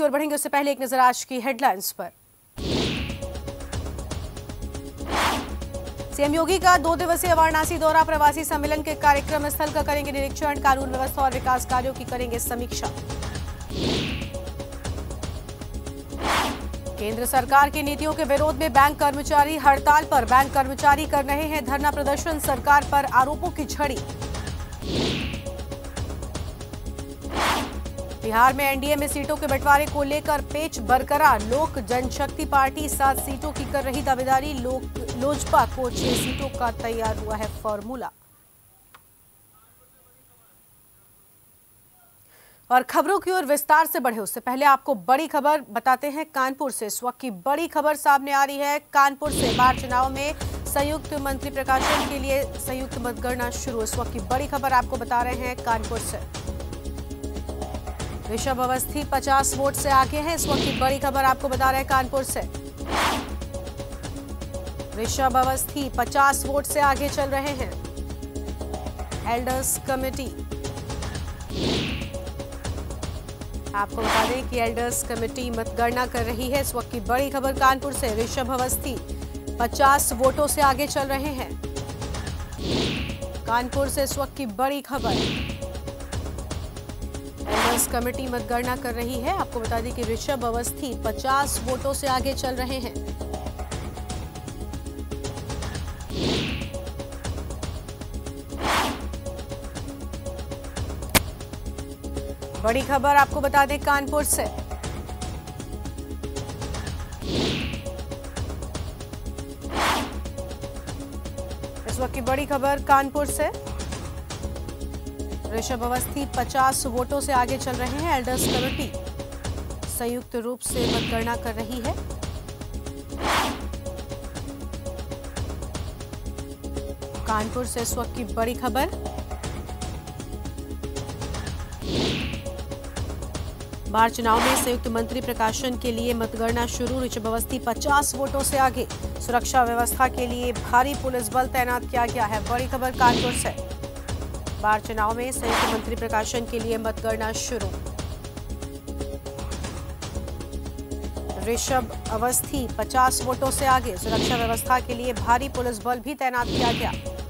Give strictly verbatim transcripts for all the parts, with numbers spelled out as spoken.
की ओर बढ़ेंगे उससे पहले एक नजर आज की हेडलाइंस पर। सीएम योगी का दो दिवसीय वाराणसी दौरा, प्रवासी सम्मेलन के कार्यक्रम स्थल का करेंगे निरीक्षण, कानून व्यवस्था और विकास कार्यों की करेंगे समीक्षा। केंद्र सरकार की नीतियों के विरोध में बैंक कर्मचारी हड़ताल पर, बैंक कर्मचारी कर रहे हैं धरना प्रदर्शन, सरकार पर आरोपों की झड़ी। बिहार में एनडीए में सीटों के बंटवारे को लेकर पेच बरकरार, लोक जनशक्ति पार्टी सात सीटों की कर रही दावेदारी, लोक लोजपा को छह सीटों का तैयार हुआ है फॉर्मूला। और खबरों की ओर विस्तार से बढ़े उससे पहले आपको बड़ी खबर बताते हैं कानपुर से। इस वक्त की बड़ी खबर सामने आ रही है कानपुर से। बाढ़ चुनाव में संयुक्त मंत्री प्रकाशन के लिए संयुक्त मतगणना शुरू। इस वक्त की बड़ी खबर आपको बता रहे हैं कानपुर से। ऋषभ अवस्थी पचास वोट से आगे हैं। इस वक्त की बड़ी खबर आपको बता रहे हैं कानपुर से। ऋषभ अवस्थी पचास वोट से आगे चल रहे हैं। एल्डर्स कमेटी, आपको बता दें कि एल्डर्स कमेटी मतगणना कर रही है। इस वक्त की बड़ी खबर कानपुर से। ऋषभ अवस्थी पचास वोटों से आगे चल रहे हैं। कानपुर से इस वक्त की बड़ी खबर। एल्डर्स कमेटी मतगणना कर रही है। आपको बता दें कि ऋषभ अवस्थी पचास वोटों से आगे चल रहे हैं। बड़ी खबर आपको बता दें कानपुर से। इस वक्त की बड़ी खबर कानपुर से। ऋषभ अवस्थी पचास वोटों से आगे चल रहे हैं। एल्डर्स कमेटी संयुक्त रूप से मतगणना कर रही है। कानपुर से इस वक्त की बड़ी खबर। बाढ़ चुनाव में संयुक्त मंत्री प्रकाशन के लिए मतगणना शुरू। ऋषभ अवस्थी पचास वोटों से आगे। सुरक्षा व्यवस्था के लिए भारी पुलिस बल तैनात किया गया है। बड़ी खबर कानपुर से। बाढ़ चुनाव में संयुक्त मंत्री प्रकाशन के लिए मतगणना शुरू। ऋषभ अवस्थी पचास वोटों से आगे। सुरक्षा व्यवस्था के लिए भारी पुलिस बल भी तैनात किया गया।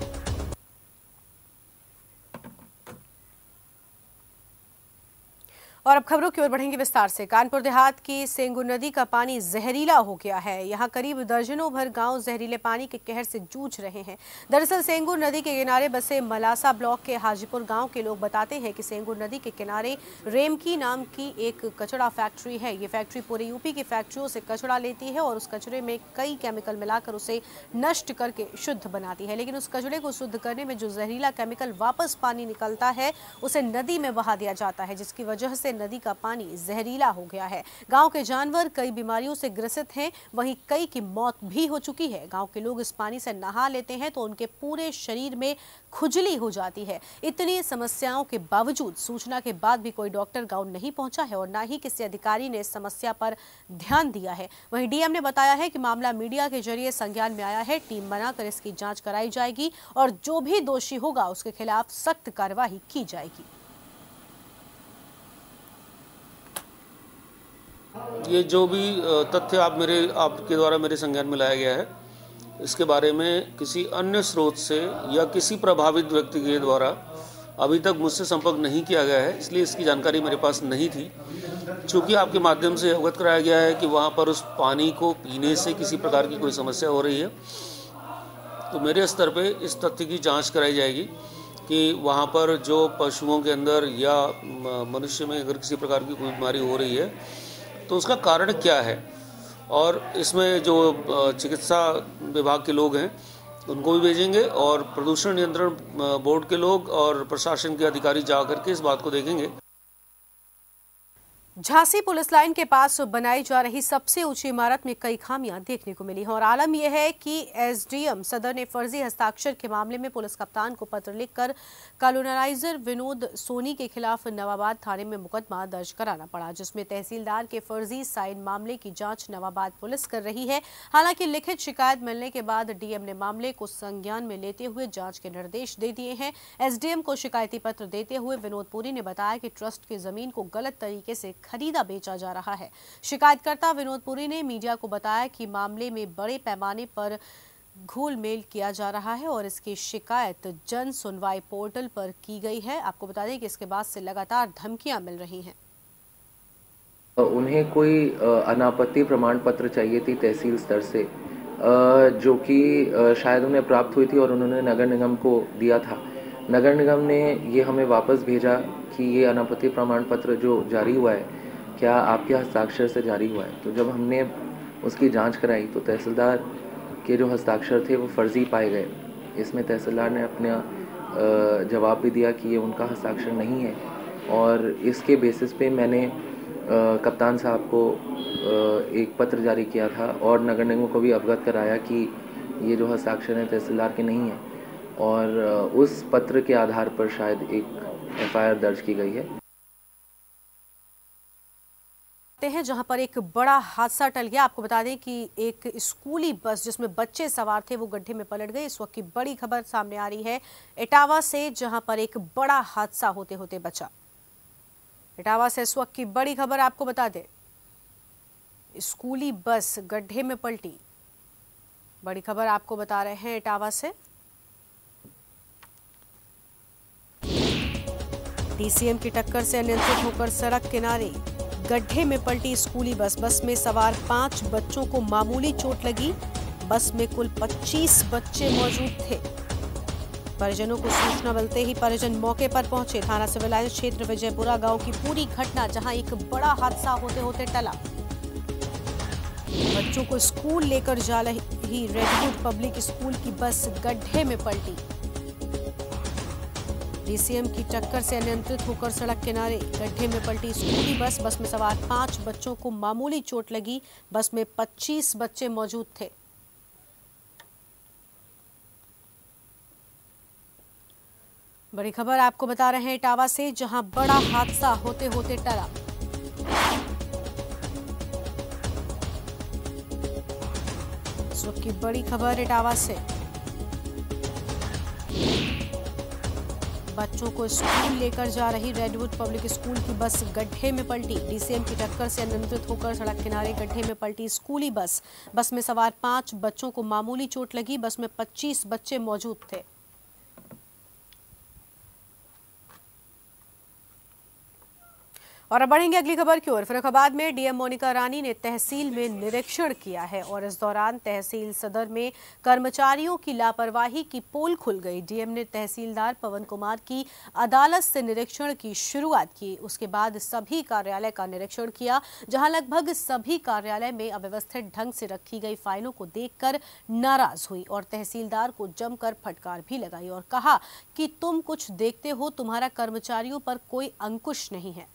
और अब खबरों की ओर बढ़ेंगे विस्तार से। कानपुर देहात की सेंगू नदी का पानी जहरीला हो गया है। यहां करीब दर्जनों भर गांव जहरीले पानी के कहर से जूझ रहे हैं। दरअसल सेंगू नदी के किनारे बसे मलासा ब्लॉक के हाजीपुर गांव के लोग बताते हैं कि सेंगू नदी के किनारे रेमकी नाम की एक कचड़ा फैक्ट्री है। ये फैक्ट्री पूरे यूपी की फैक्ट्रियों से कचड़ा लेती है और उस कचड़े में कई केमिकल मिलाकर उसे नष्ट करके शुद्ध बनाती है। लेकिन उस कचड़े को शुद्ध करने में जो जहरीला केमिकल वापस पानी निकलता है उसे नदी में बहा दिया जाता है, जिसकी वजह से नदी का पानी जहरीला हो गया है। गांव के जानवर कई बीमारियों से ग्रसित हैं, वहीं कई की मौत भी हो चुकी है। गांव के लोग इस पानी से नहा लेते हैं तो उनके पूरे शरीर में खुजली हो जाती है। इतनी समस्याओं के बावजूद सूचना के बाद भी कोई डॉक्टर गांव नहीं पहुंचा है और न ही किसी अधिकारी ने इस समस्या पर ध्यान दिया है। वहीं डीएम ने बताया है कि मामला मीडिया के जरिए संज्ञान में आया है। टीम बनाकर इसकी जांच कराई जाएगी और जो भी दोषी होगा उसके खिलाफ सख्त कार्रवाई की जाएगी। ये जो भी तथ्य आप मेरे आपके द्वारा मेरे संज्ञान में लाया गया है, इसके बारे में किसी अन्य स्रोत से या किसी प्रभावित व्यक्ति के द्वारा अभी तक मुझसे संपर्क नहीं किया गया है, इसलिए इसकी जानकारी मेरे पास नहीं थी। चूँकि आपके माध्यम से अवगत कराया गया है कि वहाँ पर उस पानी को पीने से किसी प्रकार की कोई समस्या हो रही है, तो मेरे स्तर पे इस तथ्य की जाँच कराई जाएगी कि वहाँ पर जो पशुओं के अंदर या मनुष्य में अगर किसी प्रकार की कोई बीमारी हो रही है तो उसका कारण क्या है। और इसमें जो चिकित्सा विभाग के लोग हैं उनको भी भेजेंगे और प्रदूषण नियंत्रण बोर्ड के लोग और प्रशासन के अधिकारी जाकर के इस बात को देखेंगे। झांसी पुलिस लाइन के पास बनाई जा रही सबसे ऊंची इमारत में कई खामियां देखने को मिली हैं और आलम यह है कि एसडीएम सदर ने फर्जी हस्ताक्षर के मामले में पुलिस कप्तान को पत्र लिखकर कॉलोनाइजर विनोद सोनी के खिलाफ नवाबाद थाने में मुकदमा दर्ज कराना पड़ा, जिसमें तहसीलदार के फर्जी साइन मामले की जांच नवाबाद पुलिस कर रही है। हालांकि लिखित शिकायत मिलने के बाद डीएम ने मामले को संज्ञान में लेते हुए जाँच के निर्देश दे दिए हैं। एसडीएम को शिकायती पत्र देते हुए विनोद पुरी ने बताया कि ट्रस्ट की जमीन को गलत तरीके से खरीदा बेचा जा रहा है। शिकायतकर्ता विनोद पुरी ने मीडिया को बताया कि मामले में बड़े पैमाने पर घोल मेल किया जा रहा है और इसकी शिकायत जन सुनवाई पोर्टल पर की गई है। आपको बता दें कि इसके बाद से लगातार धमकियां मिल रही हैं। उन्हें कोई अनापत्ति प्रमाण पत्र चाहिए थी तहसील स्तर से, जो कि शायद उन्हें प्राप्त हुई थी और उन्होंने नगर निगम को दिया था। नगर निगम ने ये हमें वापस भेजा कि ये अनापत्ति प्रमाण पत्र जो जारी हुआ है क्या आपके हस्ताक्षर से जारी हुआ है। तो जब हमने उसकी जांच कराई तो तहसीलदार के जो हस्ताक्षर थे वो फर्जी पाए गए। इसमें तहसीलदार ने अपना जवाब भी दिया कि ये उनका हस्ताक्षर नहीं है और इसके बेसिस पे मैंने कप्तान साहब को एक पत्र जारी किया था और नगर निगम को भी अवगत कराया कि ये जो हस्ताक्षर हैं तहसीलदार के नहीं हैं और उस पत्र के आधार पर शायद एक एफ आई आर दर्ज की गई है। हैं जहां पर एक बड़ा हादसा टल गया। आपको बता दें कि एक स्कूली बस जिसमें बच्चे सवार थे वो गड्ढे में पलट गई। इस वक्त की बड़ी खबर सामने आ रही है इटावा से, जहां पर एक बड़ा हादसा होते होते बचा। इटावा से इस वक्त की बड़ी खबर आपको बता दें, स्कूली बस गड्ढे में पलटी। बड़ी खबर आपको बता रहे हैं इटावा से। डीसीएम की टक्कर से अनियंत्रित होकर सड़क किनारे गड्ढे में पलटी स्कूली बस। बस में सवार पांच बच्चों को मामूली चोट लगी। बस में कुल पच्चीस बच्चे मौजूद थे। परिजनों को सूचना मिलते ही परिजन मौके पर पहुंचे। थाना सिविल लाइंस क्षेत्र विजयपुरा गांव की पूरी घटना, जहां एक बड़ा हादसा होते होते टला। बच्चों को स्कूल लेकर जा रही रेडवुड पब्लिक स्कूल की बस गड्ढे में पलटी। डीसीएम की टक्कर से अनियंत्रित होकर सड़क किनारे गड्ढे में पलटी स्कूली बस। बस में सवार पांच बच्चों को मामूली चोट लगी। बस में पच्चीस बच्चे मौजूद थे। बड़ी खबर आपको बता रहे हैं इटावा से, जहां बड़ा हादसा होते होते टला। इस वक्त की बड़ी खबर इटावा से। बच्चों को स्कूल लेकर जा रही रेडवुड पब्लिक स्कूल की बस गड्ढे में पलटी। डीसीएम की टक्कर से अनियंत्रित होकर सड़क किनारे गड्ढे में पलटी स्कूली बस। बस में सवार पांच बच्चों को मामूली चोट लगी। बस में पच्चीस बच्चे मौजूद थे। और अब बढ़ेंगे अगली खबर की ओर। फर्रुखाबाद में डीएम मोनिका रानी ने तहसील में निरीक्षण किया है और इस दौरान तहसील सदर में कर्मचारियों की लापरवाही की पोल खुल गई। डीएम ने तहसीलदार पवन कुमार की अदालत से निरीक्षण की शुरुआत की। उसके बाद सभी कार्यालय का निरीक्षण किया, जहां लगभग सभी कार्यालय में अव्यवस्थित ढंग से रखी गई फाइलों को देखकर नाराज हुई और तहसीलदार को जमकर फटकार भी लगाई और कहा कि तुम कुछ देखते हो, तुम्हारा कर्मचारियों पर कोई अंकुश नहीं है।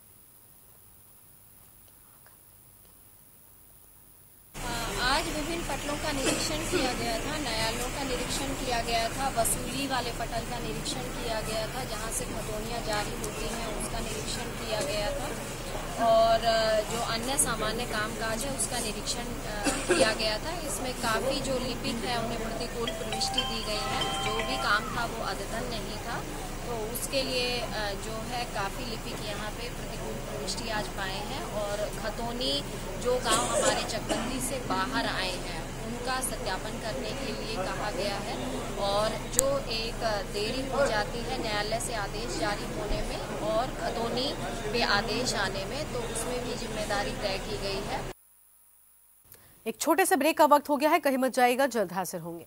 आज विभिन्न पटलों का निरीक्षण किया गया था, न्यायालयों का निरीक्षण किया गया था, वसूली वाले पटल का निरीक्षण किया गया था, जहां से खतौनियाँ जारी होती हैं उसका निरीक्षण किया गया था और जो अन्य सामान्य कामकाज है उसका निरीक्षण किया गया था। इसमें काफ़ी जो लिपिक है उन्हें प्रतिकूल प्रविष्टि दी गई है। जो भी काम था वो अद्यतन नहीं था, तो उसके लिए जो है काफ़ी लिपिक यहाँ पे प्रतिकूल प्रविष्टि आज पाए हैं और खतौनी जो गांव हमारे चकबंदी से बाहर आए हैं उनका सत्यापन करने के लिए कहा गया है और जो एक देरी हो जाती है न्यायालय से आदेश जारी होने में और खतौनी पे आदेश आने में, तो उसमें भी जिम्मेदारी तय की गई है। एक छोटे से ब्रेक का वक्त हो गया है, कहीं मत जाइएगा, जल्द हाजिर होंगे।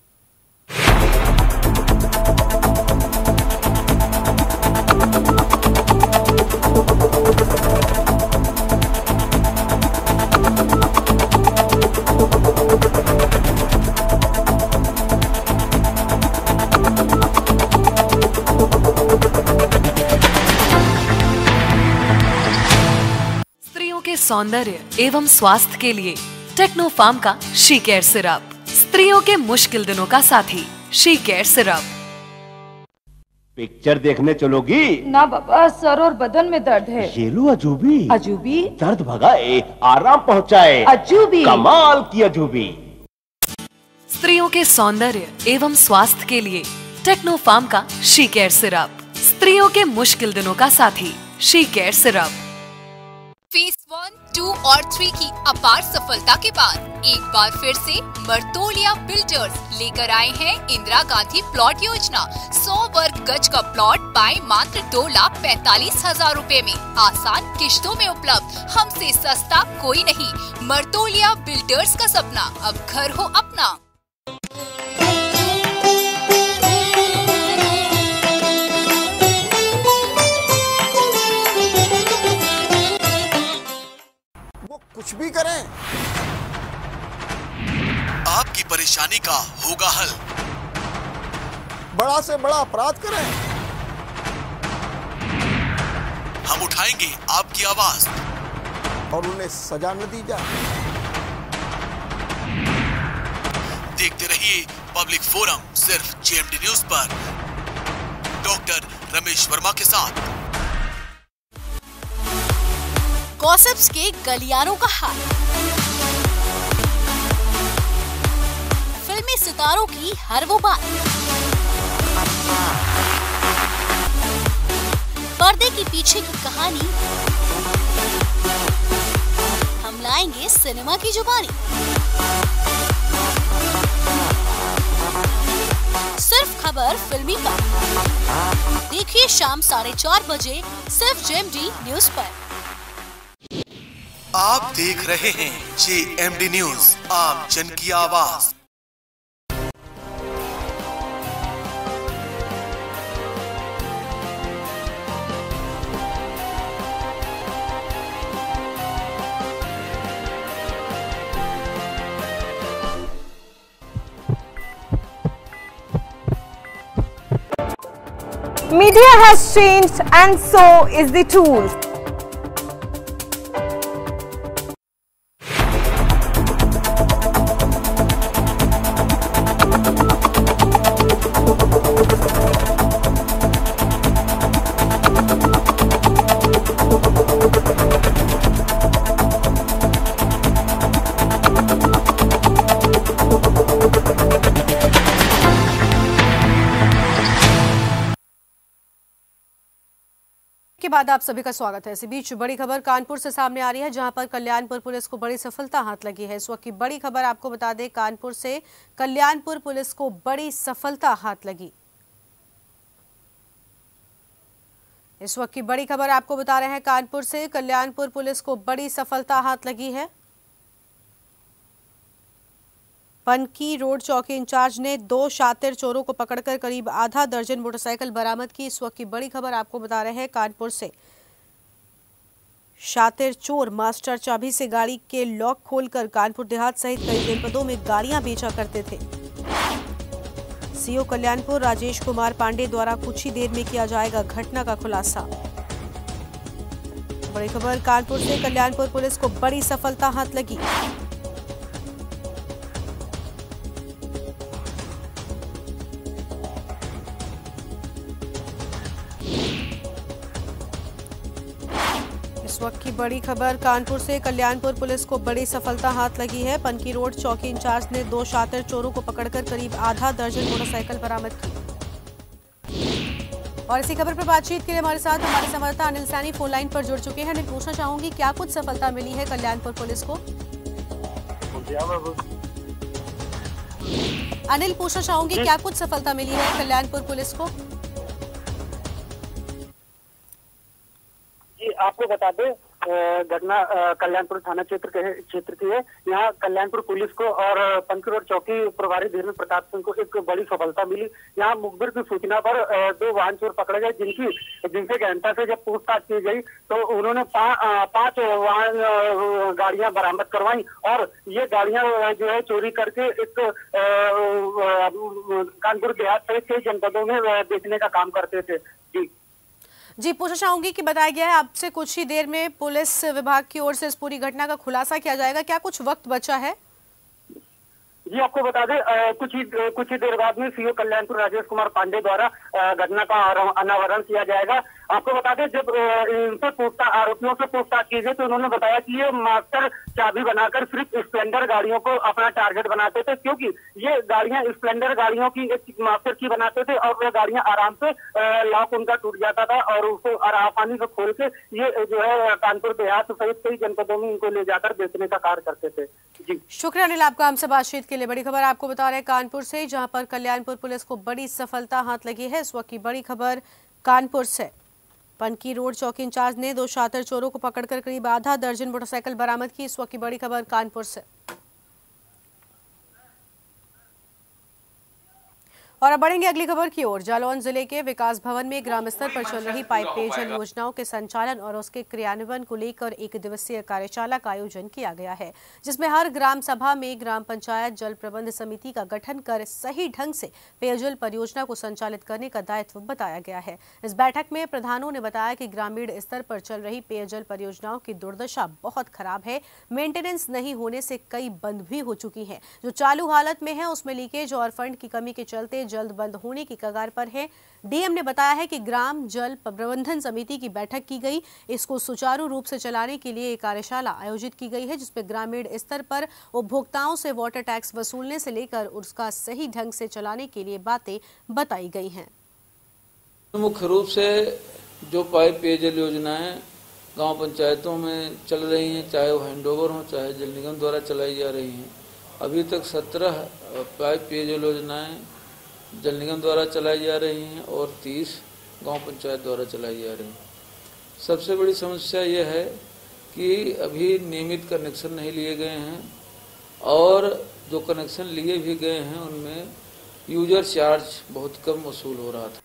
स्त्रियों के सौंदर्य एवं स्वास्थ्य के लिए टेक्नो फार्म का शी केयर सिरप, स्त्रियों के मुश्किल दिनों का साथी शी केयर सिरप। पिक्चर देखने चलोगी? ना बाबा, सर और बदन में दर्द है। ये लो अजूबी। अजूबी? दर्द भगाए, आराम पहुँचाए। अजूबी? कमाल की अजूबी। स्त्रियों के सौंदर्य एवं स्वास्थ्य के लिए टेक्नो फार्म का शी केयर सिरप, स्त्रियों के मुश्किल दिनों का साथी शी केयर सिरप। टू और थ्री की अपार सफलता के बाद एक बार फिर से मर्तोलिया बिल्डर्स लेकर आए हैं इंदिरा गांधी प्लॉट योजना। सौ वर्ग गज का प्लॉट पाए मात्र दो लाख पैंतालीस हजार रूपए में, आसान किश्तों में उपलब्ध, हमसे सस्ता कोई नहीं। मर्तोलिया बिल्डर्स का सपना अब घर हो अपना। कुछ भी करें, आपकी परेशानी का होगा हल। बड़ा से बड़ा अपराध करें, हम उठाएंगे आपकी आवाज और उन्हें सजा न दी जाए। देखते रहिए पब्लिक फोरम सिर्फ जेएमडी न्यूज पर, डॉक्टर रमेश वर्मा के साथ। गॉसिप्स के गलियारों का हाल, फिल्मी सितारों की हर वो बात, पर्दे के पीछे की कहानी, हम लाएंगे सिनेमा की जुबानी। सिर्फ खबर फिल्मी पर देखिए शाम साढ़े चार बजे सिर्फ जेएमडी न्यूज पर। आप देख रहे हैं जेएमडी न्यूज, आम जन की आवाज। Media has changed and so is the tool. के बाद आप सभी का स्वागत है। इसी बीच बड़ी खबर कानपुर से सामने आ रही है, जहां पर कल्याणपुर पुलिस को बड़ी सफलता हाथ लगी है। इस वक्त की बड़ी खबर आपको बता दें, कानपुर से कल्याणपुर पुलिस को बड़ी सफलता हाथ लगी। इस वक्त की बड़ी खबर आपको बता रहे हैं, कानपुर से कल्याणपुर पुलिस को बड़ी सफलता हाथ लगी है। पनकी रोड चौकी इंचार्ज ने दो शातिर चोरों को पकड़कर करीब आधा दर्जन मोटरसाइकिल बरामद की। इस वक्त की बड़ी खबर आपको बता रहे हैं, कानपुर से शातिर चोर मास्टर चाबी से गाड़ी के लॉक खोलकर कानपुर देहात सहित कई जनपदों में गाड़ियां बेचा करते थे। सीओ कल्याणपुर राजेश कुमार पांडे द्वारा कुछ ही देर में किया जाएगा घटना का खुलासा। बड़ी खबर कानपुर से कल्याणपुर पुलिस को बड़ी सफलता हाथ लगी। इस वक्त की बड़ी खबर कानपुर से कल्याणपुर पुलिस को बड़ी सफलता हाथ लगी है। पनकी रोड चौकी इंचार्ज ने दो शातिर चोरों को पकड़कर करीब आधा दर्जन मोटरसाइकिल बरामद की। और इसी खबर पर बातचीत के लिए हमारे साथ हमारे संवाददाता अनिल सैनी फोन लाइन पर जुड़ चुके हैं। अनिल, पूछना चाहूंगी क्या कुछ सफलता मिली है कल्याणपुर पुलिस को? अनिल पूछना चाहूंगी क्या कुछ सफलता मिली है कल्याणपुर पुलिस को? आपको बता दें, घटना कल्याणपुर थाना क्षेत्र के क्षेत्र की है। यहाँ कल्याणपुर पुलिस को और पनकी रोड चौकी प्रभारी धीरेन्द्र प्रताप सिंह को एक बड़ी सफलता मिली। यहाँ मुखबिर की सूचना पर दो वाहन चोर पकड़े गए, जिनकी जिनसे गहनता से जब पूछताछ की गई तो उन्होंने पा, पांच वाहन गाड़ियां बरामद करवाई और ये गाड़ियां जो है चोरी करके एक कानपुर देहात सहित कई जनपदों में बेचने का काम करते थे। जी जी पूछना चाहूंगी कि बताया गया है आपसे कुछ ही देर में पुलिस विभाग की ओर से इस पूरी घटना का खुलासा किया जाएगा, क्या कुछ वक्त बचा है? जी आपको बता दें अ, कुछ ही कुछ ही देर बाद में सीओ कल्याणपुर राजेश कुमार पांडे द्वारा अ, घटना का अनावरण किया जाएगा। आपको बता दें जब इनसे पूछताछ आरोपियों से पूछताछ की गई तो उन्होंने बताया कि ये मास्टर चाबी बनाकर सिर्फ स्प्लेंडर गाड़ियों को अपना टारगेट बनाते थे, क्योंकि ये गाड़ियां स्प्लेंडर गाड़ियों की एक मास्टर की बनाते थे और वो गाड़ियां आराम से लॉक उनका टूट जाता था और उसको आसानी से खोल के ये जो है कानपुर देहात सहित कई जनपदों में इनको ले जाकर बेचने का कार्य करते थे। जी शुक्रिया अनिल आपका हमसे बातचीत के लिए। बड़ी खबर आपको बता रहे हैं कानपुर से, जहां पर कल्याणपुर पुलिस को बड़ी सफलता हाथ लगी है। इस वक्त की बड़ी खबर कानपुर से। पनकी रोड चौकी इंचार्ज ने दो शातिर चोरों को पकड़कर करीब आधा दर्जन मोटरसाइकिल बरामद की। इस वक्त की बड़ी खबर कानपुर से। और अब बढ़ेंगे अगली खबर की ओर। जालौन जिले के विकास भवन में ग्राम स्तर पर चल रही पाइप पेयजल योजनाओं के संचालन और उसके क्रियान्वयन को लेकर एक दिवसीय कार्यशाला का आयोजन किया गया है, जिसमें हर ग्राम सभा में ग्राम पंचायत जल प्रबंध समिति का गठन कर सही ढंग से पेयजल परियोजना को संचालित करने का दायित्व बताया गया है। इस बैठक में प्रधानों ने बताया कि ग्रामीण स्तर पर चल रही पेयजल परियोजनाओं की दुर्दशा बहुत खराब है। मेंटेनेंस नहीं होने से कई बंद भी हो चुकी है। जो चालू हालत में है उसमें लीकेज और फंड की कमी के चलते जल्द बंद होने की कगार पर है। डीएम ने बताया है कि ग्राम जल प्रबंधन समिति की बैठक की गई। इसको सुचारू रूप से चलाने के लिए एक कार्यशाला आयोजित की गई है, जिसमें ग्रामीण स्तर पर उपभोक्ताओं से वाटर टैक्स वसूलने से लेकर उसका सही ढंग से चलाने के लिए बातें बताई गई हैं। मुख्य रूप से जो पाइप पेयजल योजनाएं गांव पंचायतों में चल रही हैं, चाहे वो हैंडओवर हो चाहे जल निगम द्वारा चलाई जा रही हैं, अभी तक सत्रह पाइप पेयजल योजनाएं जल निगम द्वारा चलाई जा रही हैं और तीस गांव पंचायत द्वारा चलाई जा रही हैं। सबसे बड़ी समस्या यह है कि अभी नियमित कनेक्शन नहीं लिए गए हैं और जो कनेक्शन लिए भी गए हैं उनमें यूजर चार्ज बहुत कम वसूल हो रहा था।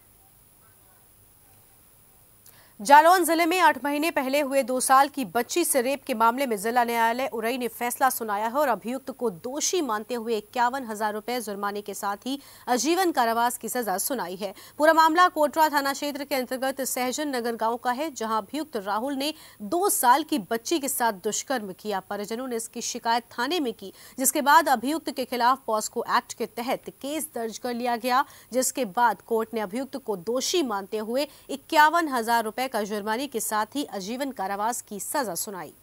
जालौन जिले में आठ महीने पहले हुए दो साल की बच्ची से रेप के मामले में जिला न्यायालय उरई ने फैसला सुनाया है और अभियुक्त को दोषी मानते हुए इक्यावन हजार रुपए जुर्माने के साथ ही आजीवन कारावास की सजा सुनाई है। पूरा मामला कोटरा थाना क्षेत्र के अंतर्गत सहजन नगर गांव का है, जहां अभियुक्त राहुल ने दो साल की बच्ची के साथ दुष्कर्म किया। परिजनों ने इसकी शिकायत थाने में की, जिसके बाद अभियुक्त के खिलाफ पॉस्को एक्ट के तहत केस दर्ज कर लिया गया, जिसके बाद कोर्ट ने अभियुक्त को दोषी मानते हुए इक्यावन हजार रुपए का जुर्माने के साथ ही आजीवन कारावास की सजा सुनाई।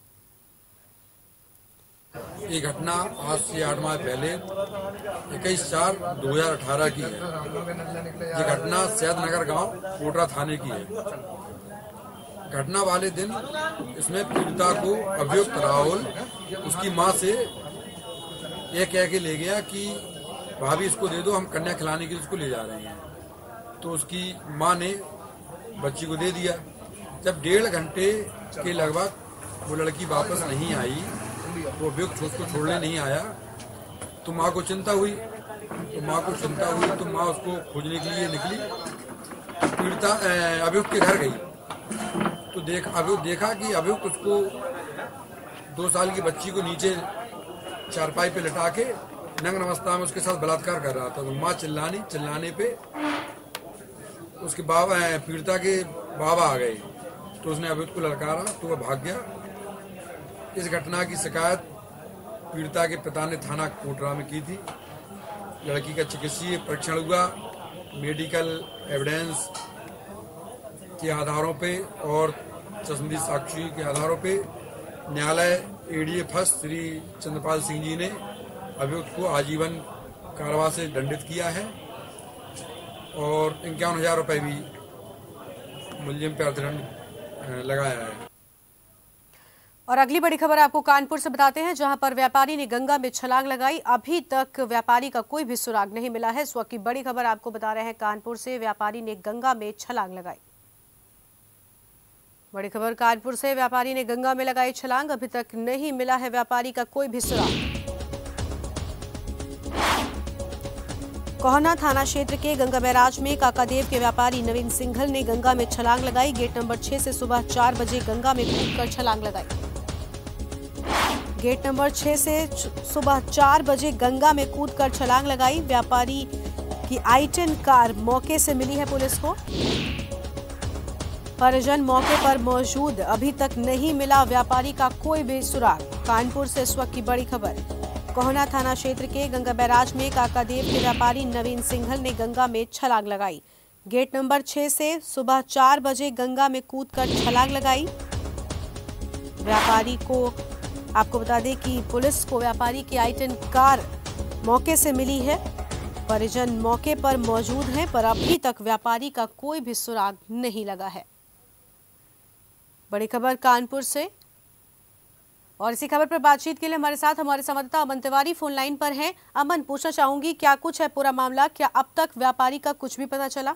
ये घटना आज से आठ माह पहले इक्कीस चार दो हजार अठारह की है। ये घटना सैदनगर गांव कोटरा थाने की है। घटना वाले दिन इसमें पीड़िता को अभियुक्त राहुल उसकी मां से ये कह के ले गया कि भाभी इसको दे दो, हम कन्या खिलाने के लिए उसको ले जा रहे हैं। तो उसकी मां ने बच्ची को दे दिया। जब डेढ़ घंटे के लगभग वो लड़की वापस नहीं आई, वो अभियुक्त उसको छोड़ने नहीं आया, तो माँ को चिंता हुई तो माँ को चिंता हुई तो माँ उसको खोजने के लिए निकली। पीड़िता अभियुक्त के घर गई तो देख अभियुक्त देखा कि अभियुक्त उसको दो साल की बच्ची को नीचे चारपाई पे लटा के नग्न अवस्था में उसके साथ बलात्कार कर रहा था। तो माँ चिल्लानी चिल्लाने पे उसके बाबा पीड़िता के बाबा आ गए तो उसने अभियुक्त को ललकारा तो वह भाग गया। इस घटना की शिकायत पीड़िता के पिता ने थाना कोटरा में की थी। लड़की का चिकित्सीय परीक्षण हुआ, मेडिकल एविडेंस के आधारों पे और चश्मदीद साक्षी के आधारों पे न्यायालय एडीए फर्स्ट श्री चंद्रपाल सिंह जी ने अभियुक्त को आजीवन कारावास से दंडित किया है और इक्यावन हजार रुपये भी मुलजिम पे अर्थदंड लगाया है। और अगली बड़ी खबर आपको कानपुर से बताते हैं, जहां पर व्यापारी ने गंगा में छलांग लगाई। अभी तक व्यापारी का कोई भी सुराग नहीं मिला है। इस वक्त की बड़ी खबर आपको बता रहे हैं कानपुर से, व्यापारी ने गंगा में छलांग लगाई। बड़ी खबर कानपुर से, व्यापारी ने गंगा में लगाई छलांग। अभी तक नहीं मिला है व्यापारी का कोई भी सुराग। कोहना थाना क्षेत्र के गंगा बैराज में काकादेव के व्यापारी नवीन सिंघल ने गंगा में छलांग लगाई। गेट नंबर छह से सुबह चार बजे गंगा में कूदकर छलांग लगाई। गेट नंबर छह से सुबह चार बजे गंगा में कूदकर छलांग लगाई। व्यापारी की आई टेन कार मौके से मिली है पुलिस को। परिजन मौके पर मौजूद, अभी तक नहीं मिला व्यापारी का कोई भी सुराग। कानपुर से इस वक्त की बड़ी खबर। कोहना थाना क्षेत्र के गंगा बैराज में काकादेव के व्यापारी नवीन सिंघल ने गंगा में छलांग लगाई। गेट नंबर छह से सुबह चार बजे गंगा में कूदकर छलांग लगाई। व्यापारी को आपको बता दें कि पुलिस को व्यापारी की आई टेन कार मौके से मिली है। परिजन मौके पर मौजूद हैं, पर अभी तक व्यापारी का कोई भी सुराग नहीं लगा है। बड़ी खबर कानपुर से, और इसी खबर पर बातचीत के लिए हमारे साथ हमारे संवाददाता अमन तिवारी फोन लाइन पर हैं। अमन, पूछना चाहूंगी क्या कुछ है पूरा मामला, क्या अब तक व्यापारी का कुछ भी पता चला?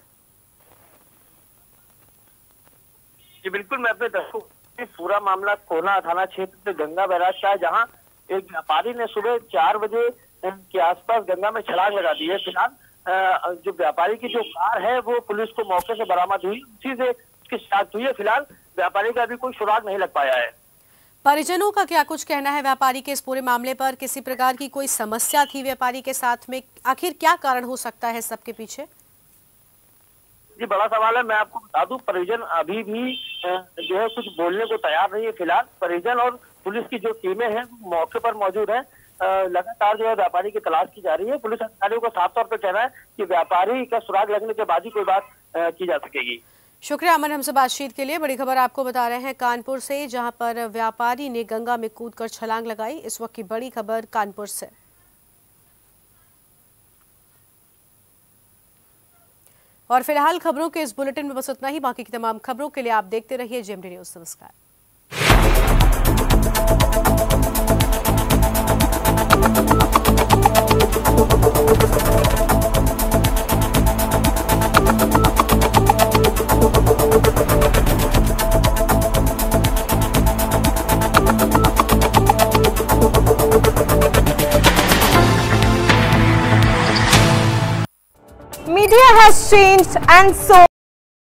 जी बिल्कुल, मैं अपने दर्शकों पूरा मामला कोहना थाना क्षेत्र से गंगा बैराज का, जहां एक व्यापारी ने सुबह चार बजे के आसपास गंगा में छलांग लगा दी है। फिलहाल जो व्यापारी की जो कार है वो पुलिस को मौके से बरामद हुई, उसी से उसकी शिनाख्त हुई है। फिलहाल व्यापारी का अभी कोई सुराग नहीं लग पाया है। परिजनों का क्या कुछ कहना है व्यापारी के इस पूरे मामले पर? किसी प्रकार की कोई समस्या थी व्यापारी के साथ में? आखिर क्या कारण हो सकता है सबके पीछे? जी बड़ा सवाल है। मैं आपको बता दूं, परिजन अभी भी जो है कुछ बोलने को तैयार नहीं है। फिलहाल परिजन और पुलिस की जो टीमें हैं मौके पर मौजूद हैं। लगातार जो है व्यापारी की तलाश की जा रही है। पुलिस अधिकारियों का साफ तौर पर कहना है कि व्यापारी का सुराग लगने के बाद ही कोई बात की जा सकेगी। शुक्रिया अमन हमसे बातचीत के लिए। बड़ी खबर आपको बता रहे हैं कानपुर से, जहां पर व्यापारी ने गंगा में कूदकर छलांग लगाई। इस वक्त की बड़ी खबर कानपुर से। और फिलहाल खबरों के इस बुलेटिन में बस इतना ही। बाकी की तमाम खबरों के लिए आप देखते रहिए जेएमडी न्यूज। नमस्कार। Media has changed, and so